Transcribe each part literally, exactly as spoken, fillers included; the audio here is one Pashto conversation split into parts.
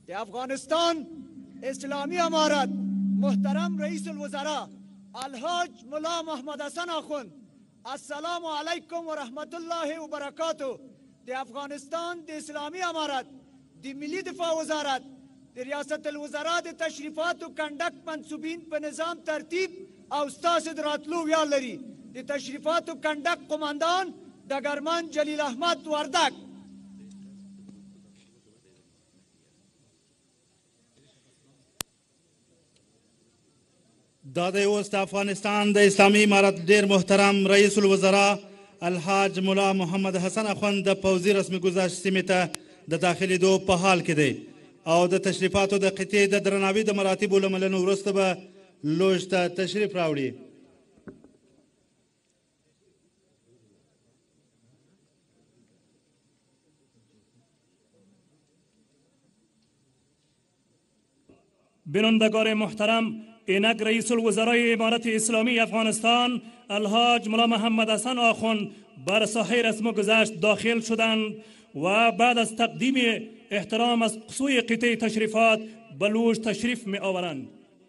افغانستان اسلامی امارت محترم رئیس الوزراء الحاج ملا محمد حسن آخوند السلام علیکم و رحمت الله و برکاته. د افغانستان د اسلامی امارت د ملي دفاع وزارت د ریاست الوزراء د تشریفات و کنډک منصوبین په نظام ترتیب او ستاسو د راتلو ویاړ لري. د تشریفات و کنډک قماندان ډګرمن جلیل احمد وردک. دا د اوس د افغانستان د اسلامي امارت ډیر محترم رئیس الوزراء الحاج ملا محمد حسن اخوند د پوځي رسمي ګذشت سیمې ته د داخلېدو په حال کې دی او د تشریفاتو د قطعې د درناوي د مراتبو له منلو وروسته به لوژ ته تشریف راوړي. بینندگان محترم، اینک رئیس الوزراء امارت اسلامی افغانستان الحاج ملا محمد حسن آخوند بر ساحه رسم گذشت داخل شدند و بعد از تقدیم احترام از سوی قطعه تشریفات به لوژ تشریف می آورند.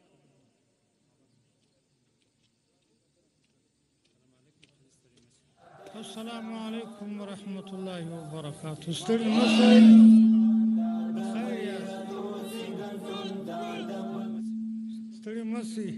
السلام علیکم و رحمت الله و برکاته. ستړي مشئ، بخیر یاست. ستړي مشئ.